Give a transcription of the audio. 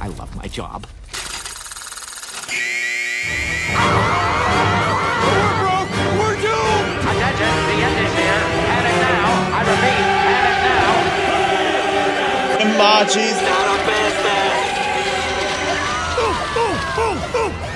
I love my job. We're broke! We're doomed! Attention, the end is near. Panic now. I repeat, panic now. Imagi's Not a bad bet!